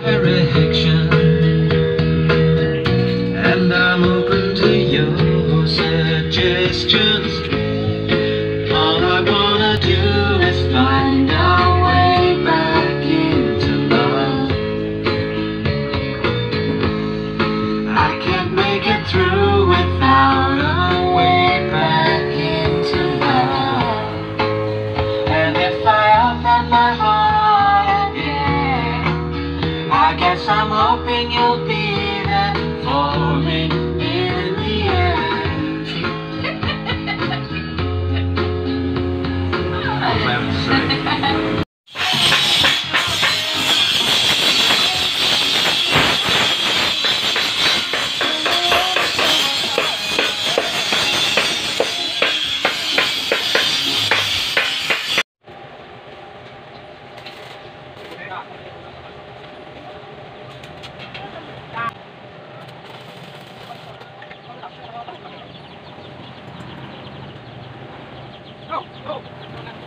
direction, and I'm open to your suggestions. All I wanna do is find our way back into love. I can't make it through without a way back into love. And if I open my heart again, I guess I'm hoping you'll be there for me in the end. All I have to say. Go, go.